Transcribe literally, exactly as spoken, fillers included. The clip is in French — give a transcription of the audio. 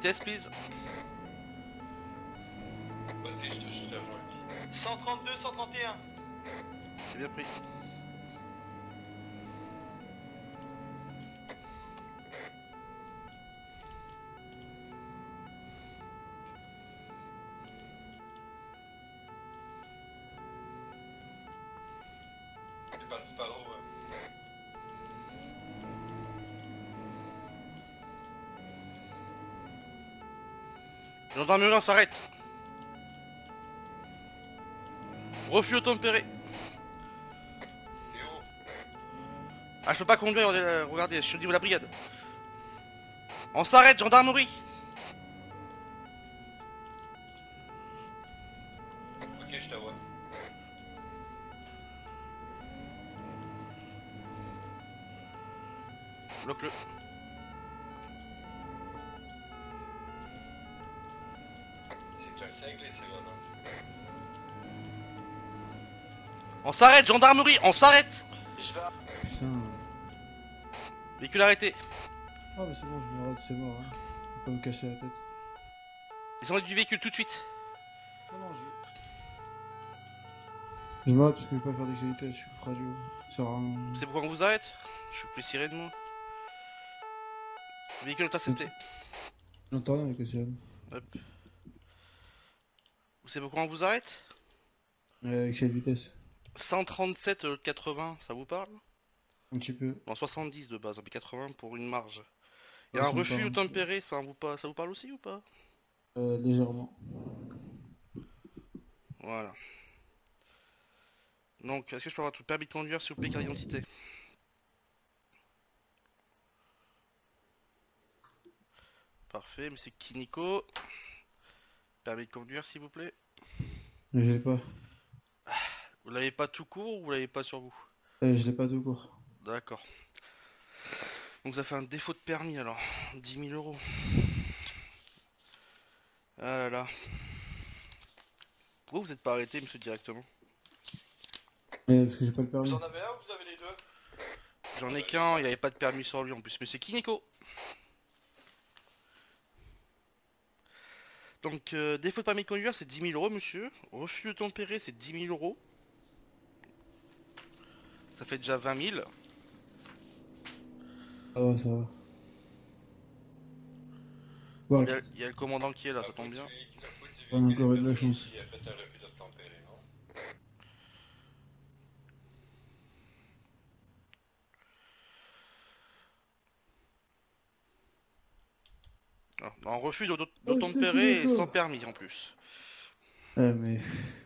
vitesse, please. Vas-y, je te je te rejoins. cent trente-deux, cent trente et un. C'est bien pris. T'es parti par où? euh Gendarmerie, on s'arrête. Refus tempéré. T'es où? Ah, je peux pas conduire, regardez, regardez, je suis au niveau de la brigade. On s'arrête, gendarmerie. Ok, je te vois. Bloque-le. C'est que c'est réglé, c'est gars-là. On s'arrête, gendarmerie, on s'arrête. Je vais... Putain. Véhicule arrêté. Ah mais c'est bon, je m'arrête, c'est mort. Hein. Faut pas me casser la tête. Descendez du véhicule tout de suite. Non, non, je... Je m'arrête parce que je vais pas faire d'excellité, je suis radio. Ça sert à rien. Vous savez pourquoi on vous arrête? Je suis plus ciré de moi. Véhicule intercepté. J'entends rien avec le sirène. Hop. Vous savez pourquoi on vous arrête? Euh, avec quelle vitesse? cent trente-sept euh, quatre-vingts, ça vous parle? Un petit peu. Non, soixante-dix de base, mais quatre-vingts pour une marge. Et Ouais, un ça me refus parle un petit peu. tempéré, ça vous, pas, ça vous parle aussi ou pas? Euh, légèrement. Voilà. Donc, est-ce que je peux avoir votre permis de conduire, s'il vous plaît, carte d'identité? Parfait, monsieur Kiniko. Permis de conduire, s'il vous plaît. Mais je l'ai pas. Vous l'avez pas tout court ou vous l'avez pas sur vous? Euh, je l'ai pas tout court. D'accord. Donc ça fait un défaut de permis alors. dix mille euros. Ah là là. Pourquoi vous êtes pas arrêté, monsieur, directement? Euh, parce que j'ai pas le permis. Vous en avez un ou vous avez les deux? J'en ai qu'un, il avait pas de permis sur lui en plus. Monsieur Kiniko. Donc euh, défaut de permis de conduire, c'est dix mille euros, monsieur. Refus de tempérer, c'est dix mille euros. Ça fait déjà vingt mille. Ah ouais, ça va. Il Voilà. y, a, il y a le commandant qui est là, ça tombe bien. On a encore eu de la chance. Il a fait un refus de tempérer, non? Ah, en refus Oh, d'obtempérer c'est et fini, sans quoi. permis en plus. Eh mais...